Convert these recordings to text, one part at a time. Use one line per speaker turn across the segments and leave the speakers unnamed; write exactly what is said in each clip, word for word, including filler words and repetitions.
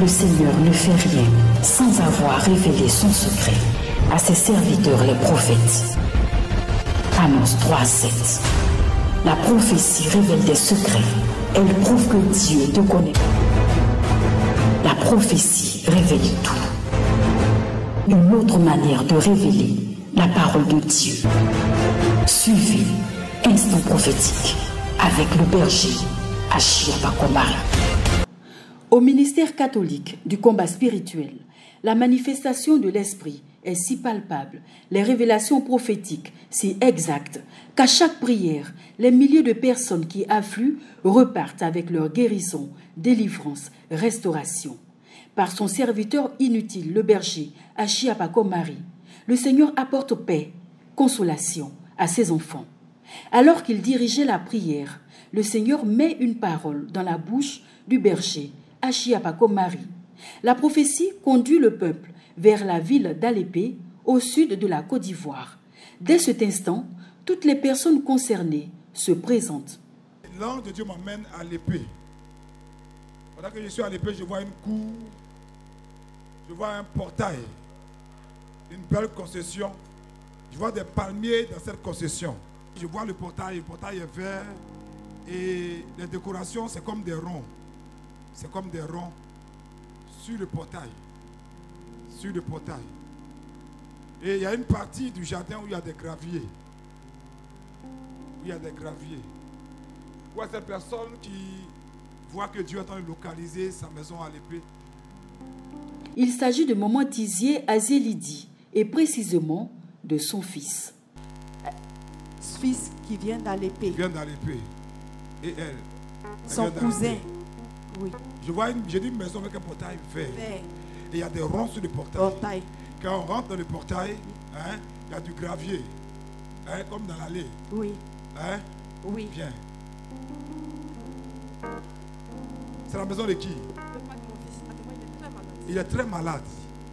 le Seigneur ne fait rien sans avoir révélé son secret à ses serviteurs les prophètes. Amos trois, sept. La prophétie révèle des secrets. Elle prouve que Dieu te connaît. La prophétie révèle tout. Une autre manière de révéler la parole de Dieu. Suivez Instant prophétique avec le berger Achia Pakomari.
Au ministère catholique du combat spirituel, la manifestation de l'esprit est si palpable, les révélations prophétiques si exactes, qu'à chaque prière, les milliers de personnes qui affluent repartent avec leur guérison, délivrance, restauration. Par son serviteur inutile, le berger Achia Pakomari, le Seigneur apporte paix, consolation à ses enfants. Alors qu'il dirigeait la prière, le Seigneur met une parole dans la bouche du berger Achia Pakomari. La prophétie conduit le peuple vers la ville d'Alépé, au sud de la Côte d'Ivoire. Dès cet instant, toutes les personnes concernées se présentent.
L'ange de Dieu m'emmène à l'épée. Pendant que je suis à l'épée, je vois une cour, je vois un portail, une belle concession. Je vois des palmiers dans cette concession. Je vois le portail, le portail est vert et les décorations, c'est comme des ronds. C'est comme des ronds sur le portail. Sur le portail. Et il y a une partie du jardin où il y a des graviers. Où il y a des graviers. Où il y a cette personne qui voit que Dieu est en train de localiser sa maison à l'épée.
Il s'agit de Maman Tizier Azélidi et précisément de son fils.
Fils qui vient dans l'épée.
Qui vient dans l'épée. Et elle. elle
Son cousin. Oui.
Je vois une, j'ai dit une maison avec un portail vert. vert. Et il y a des ronds sur le portail. portail. Quand on rentre dans le portail, hein, il y a du gravier. Hein, comme dans l'allée.
Oui.
Hein?
Oui.
Viens. C'est la maison de qui? Il est très malade.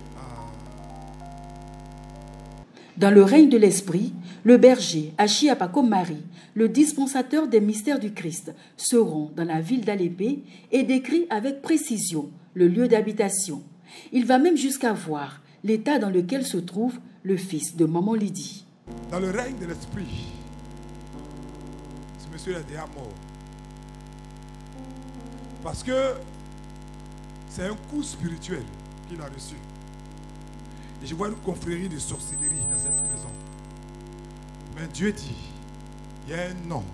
Dans le règne de l'esprit, le berger Achia Pakomari, le dispensateur des mystères du Christ, seront dans la ville d'Alépé et décrit avec précision le lieu d'habitation. Il va même jusqu'à voir l'état dans lequel se trouve le fils de Maman Lydie.
Dans le règne de l'esprit, ce monsieur est déjà mort. Parce que c'est un coup spirituel qu'il a reçu. Et je vois une confrérie de sorcellerie dans cette maison. Mais Dieu dit, il y a un nom.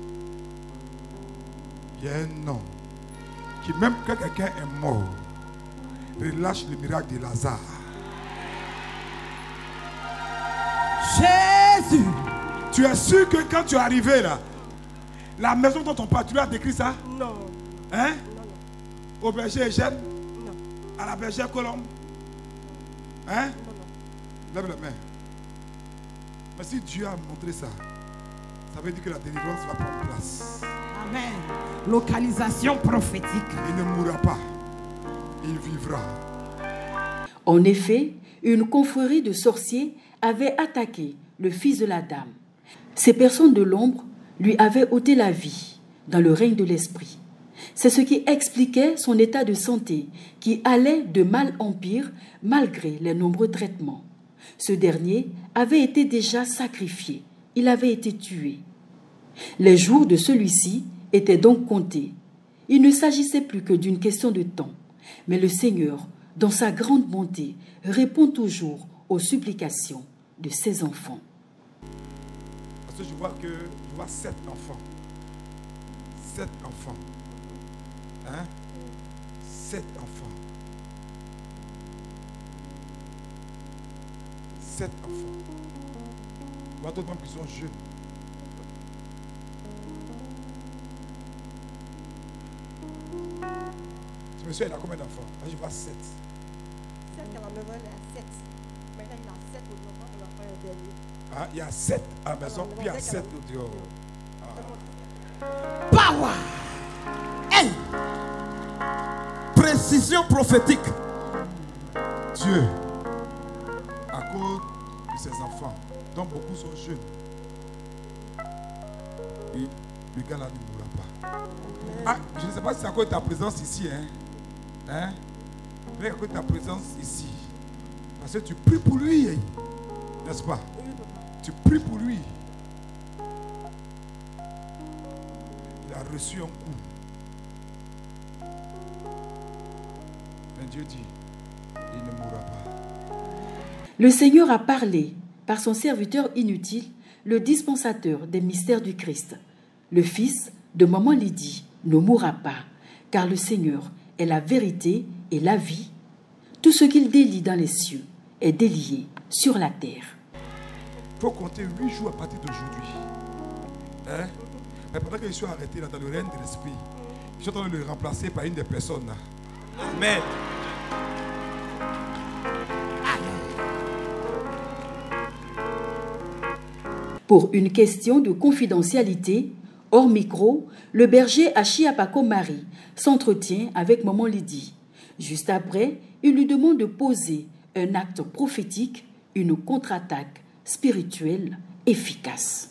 Il y a un nom. Qui même quand quelqu'un est mort, relâche le miracle de Lazare.
Jésus!
Tu es sûr que quand tu es arrivé là, la maison dont on parle, tu lui as décrit ça?
Non.
Hein?
Non, non.
Au berger Eugène?
Non.
À la bergère Colombe? Hein?
Non, non.
Lève la main. Mais si Dieu a montré ça, ça veut dire que la délivrance va prendre place.
Amen. Localisation prophétique.
Il ne mourra pas. Il vivra.
En effet, une confrérie de sorciers avait attaqué le fils de la dame. Ces personnes de l'ombre lui avaient ôté la vie dans le règne de l'esprit. C'est ce qui expliquait son état de santé qui allait de mal en pire malgré les nombreux traitements. Ce dernier avait été déjà sacrifié. Il avait été tué. Les jours de celui-ci étaient donc comptés. Il ne s'agissait plus que d'une question de temps. Mais le Seigneur, dans sa grande bonté, répond toujours aux supplications de ses enfants.
Parce que je vois que je vois sept enfants. Sept enfants. Hein? Sept enfants. Sept enfants. Je vois d'autres femmes qui sont jeunes. Ce monsieur, il a combien d'enfants? Là, je vois sept.
Sept à la maison, il y a sept. Maintenant, il a sept au devant, on a fait un dernier.
Ah, il y a sept à la maison, puis il y a sept au dehors. Ah.
Power! Hey! Précision prophétique.
Dieu, à cause de ses enfants, dont beaucoup sont jeunes, et le gars là ne mourra pas. Ah, je ne sais pas si c'est à cause de ta présence ici, hein? Hein? Avec ta présence ici. Parce que tu pries pour lui. N'est-ce pas? Tu pries pour lui. Il a reçu un coup. Mais Dieu dit, il ne mourra pas.
Le Seigneur a parlé par son serviteur inutile, le dispensateur des mystères du Christ. Le fils de maman Lydie ne mourra pas, car le Seigneur est la vérité et la vie. Tout ce qu'il délie dans les cieux est délié sur la terre.
Il faut compter huit jours à partir d'aujourd'hui. Hein? Mais pendant que je suis arrêté là, dans le règne de l'esprit, je suis en train de le remplacer par une des personnes là. Amen.
Pour une question de confidentialité, hors micro, le berger Achiapako Marie s'entretient avec maman Lydie. Juste après, il lui demande de poser un acte prophétique, une contre-attaque spirituelle efficace.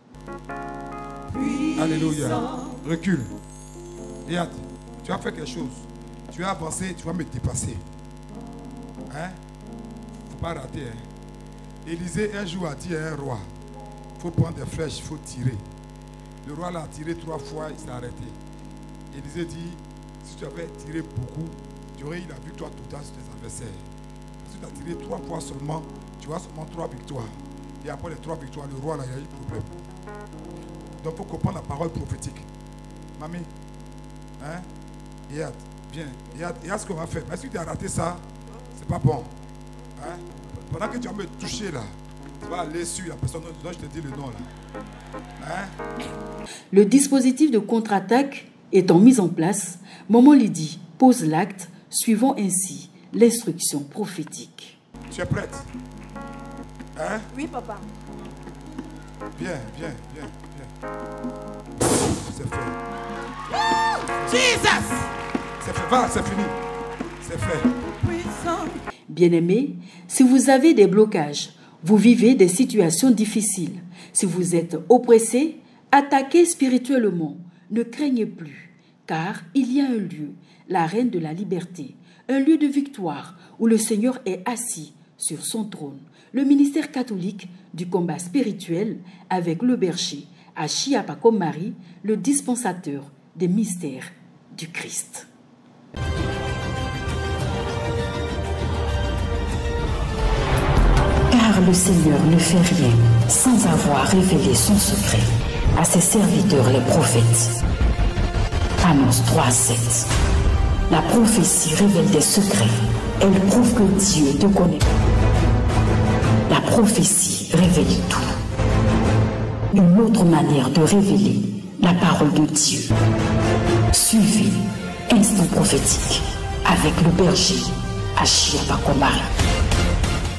Alléluia. Recule. Regarde, tu as fait quelque chose. Tu as avancé, tu vas me dépasser. Hein? Faut pas rater. Hein? Élisée un jour a dit à un roi, il faut prendre des flèches, il faut tirer. Le roi l'a tiré trois fois, il s'est arrêté. Élisée dit, si tu avais tiré beaucoup, tu aurais eu la victoire totale sur tes adversaires. Si tu as tiré trois fois seulement, tu as seulement trois victoires. Et après les trois victoires, le roi là, il y a eu problème. Donc il faut comprendre la parole prophétique. Mamie, hein? Regarde, viens, regarde, regarde ce qu'on va faire. Mais si tu as raté ça, c'est pas bon. Hein? Pendant que tu vas me toucher là, tu vas aller sur la personne dont je te dis le nom là. Hein?
Le dispositif de contre-attaque étant mis en place, maman Lydie pose l'acte, suivant ainsi l'instruction prophétique.
Tu es prête? Hein?
Oui, papa.
Viens, viens, viens, viens. C'est fait.
Jesus!
C'est fait, va, c'est fini. C'est fait.
Bien-aimés, si vous avez des blocages, vous vivez des situations difficiles, si vous êtes oppressé, attaqué spirituellement, ne craignez plus, car il y a un lieu, la reine de la liberté, un lieu de victoire où le Seigneur est assis sur son trône. Le ministère catholique du combat spirituel avec le berger Achiapako Marie, le dispensateur des mystères du Christ.
Car le Seigneur ne fait rien sans avoir révélé son secret à ses serviteurs les prophètes. Amos trois, sept. La prophétie révèle des secrets. Elle prouve que Dieu te connaît. La prophétie révèle tout. Une autre manière de révéler la parole de Dieu. Suivez Instant prophétique avec le berger Achiapako Marie.